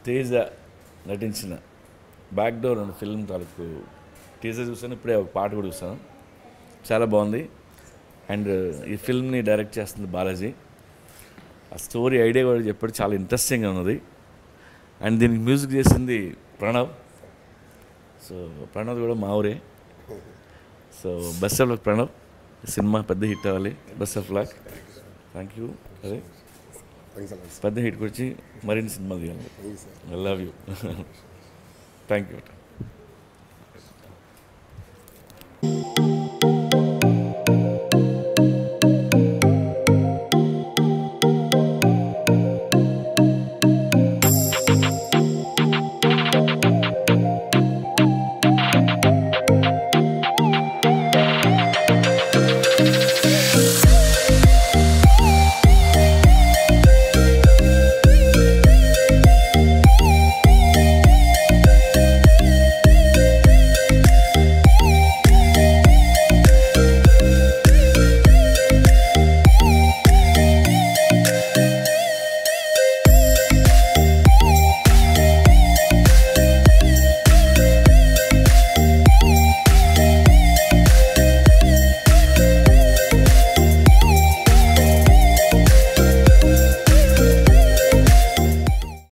తేజ నటించిన back door అనే film తాలూకు టీజర్ చూసాను, ఇప్పుడే ఒక పాట కూడా చూసాను, చాలా బాగుంది. అండ్ ఈ ఫిల్మ్ని డైరెక్ట్ చేస్తుంది బాలాజీ. ఆ స్టోరీ ఐడియా కూడా చెప్పాడు, చాలా ఇంట్రెస్టింగ్గా ఉన్నది. అండ్ దీనికి మ్యూజిక్ చేసింది ప్రణవ్. సో ప్రణవ్ కూడా మా ఊరే. So best of luck Pranav, సినిమా పెద్ద హిట్ అవ్వాలి. Best of luck. Thank you. అదే పెద్ద హిట్కి వచ్చి మరిన్ని సినిమాలు తీయాలి. I love you. Thank you.